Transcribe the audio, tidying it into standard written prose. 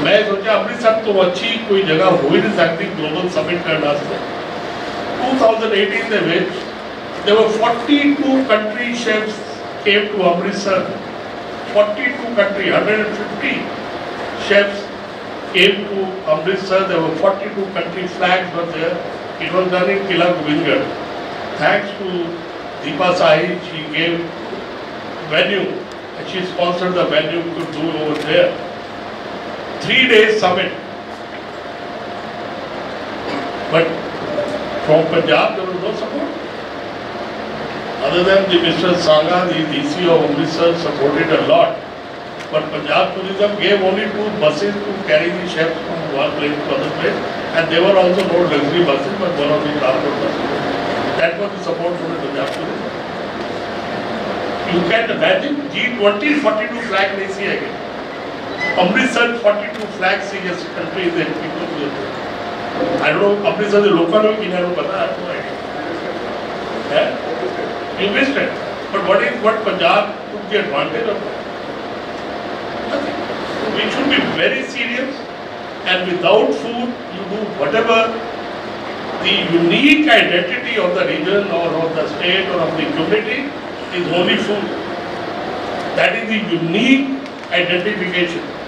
मैं सोचा अमृतसर तो अच्छी कोई जगह हो ही नहीं सकती ग्लोबल समिट करना से 2018 ਦੇ ਵਿੱਚ there were 42 country chefs came to Amritsar 42 country 150 chefs came to Amritsar there were 42 country flags were there it was done in Kila Govindgarh thanks to Deepa Sahi she gave venue and she sponsored the venue to do over there 3 days summit but from Punjab there was no support other than the Mr. Sangha the DC of Amritsar supported a lot but Punjab tourism gave only 2 buses to carry the chefs from one place to other place and they were also not luxury buses but one of the transport buses that was the support from the Punjab tourism you can imagine G20 42 flag nahi si hai Amritsar 42 flags see as country that people do I don't know Amritsar the local में किन्हें लोग पता है है you missed it but what Punjab took the advantage of nothing we should be very serious and without food you do whatever the unique identity of the region or of the state or of the community is only food that is the unique identification